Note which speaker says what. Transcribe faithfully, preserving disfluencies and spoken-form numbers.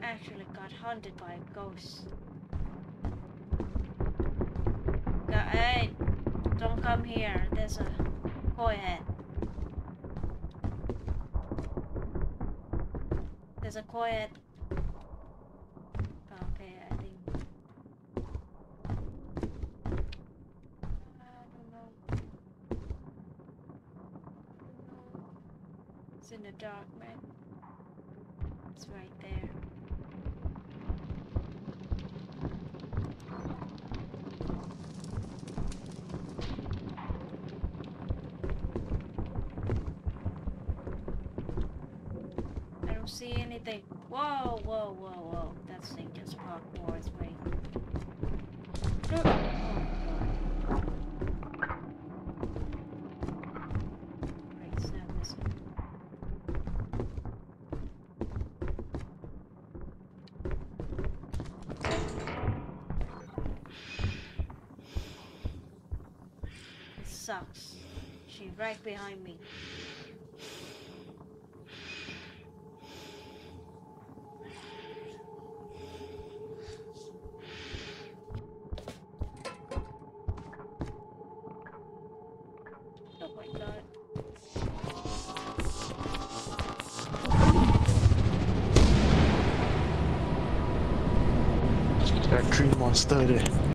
Speaker 1: actually got hunted by a ghost. Go, hey, don't come here. There's a koi head. There's a koi head. Okay, I think. I don't know. It's in the dark, man. It's right there. I don't see anything. Whoa, whoa, whoa, whoa. That thing just parked more its way. Oh, God. Right, it's not missing. It sucks. She's right behind me. Oh my God.
Speaker 2: That tree monster there.